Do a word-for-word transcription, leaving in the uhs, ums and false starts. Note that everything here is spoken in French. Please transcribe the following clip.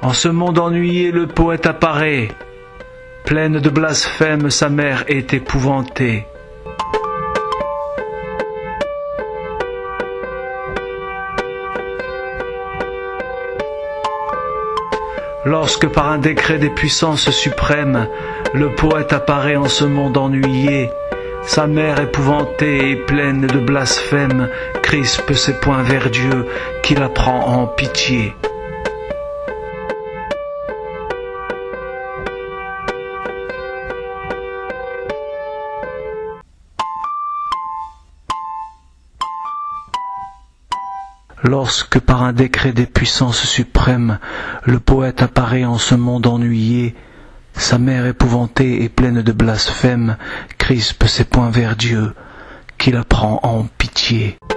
En ce monde ennuyé, le poète apparaît. Pleine de blasphème, sa mère est épouvantée. Lorsque par un décret des puissances suprêmes, le poète apparaît en ce monde ennuyé, sa mère épouvantée et pleine de blasphème crispe ses poings vers Dieu qui la prend en pitié. Lorsque par un décret des puissances suprêmes, le poète apparaît en ce monde ennuyé, sa mère épouvantée et pleine de blasphème crispe ses poings vers Dieu, qui la prend en pitié.